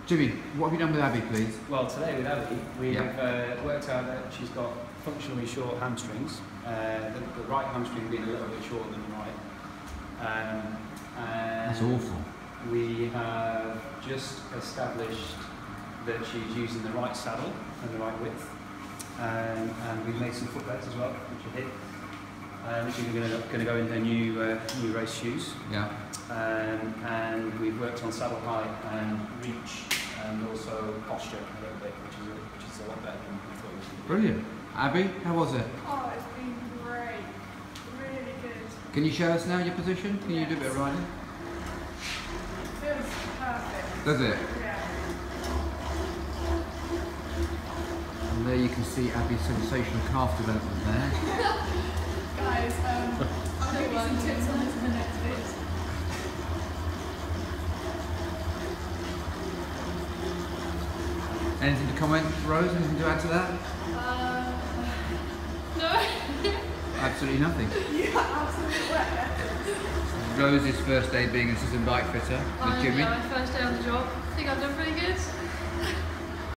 Jimmy, what have you done with Abi, please? Well, today with Abi, we've worked out that she's got functionally short hamstrings, the right hamstring being a little bit shorter than the right. And that's awful. We have just established that she's using the right saddle and the right width. And we've made some footbeds as well, which are hit. Which are going to go in her new race shoes. Yeah. And we've worked on saddle height and reach and also posture a little bit, which is a lot better than we thought it was going to be. Brilliant. Abby, how was it? Oh, it's been great. Really good. Can you show us now your position? Can you do a bit of riding? Feels perfect. Does it? Yeah. And there you can see Abby's sensational calf development there. Guys, I'll give you some tips on this in the next bit. Anything to comment, Rose? Anything to add to that? No. Absolutely nothing. Yeah, absolutely wet. Rose's first day being an assistant bike fitter with Jimmy. Yeah, my first day on the job. I think I've done pretty good.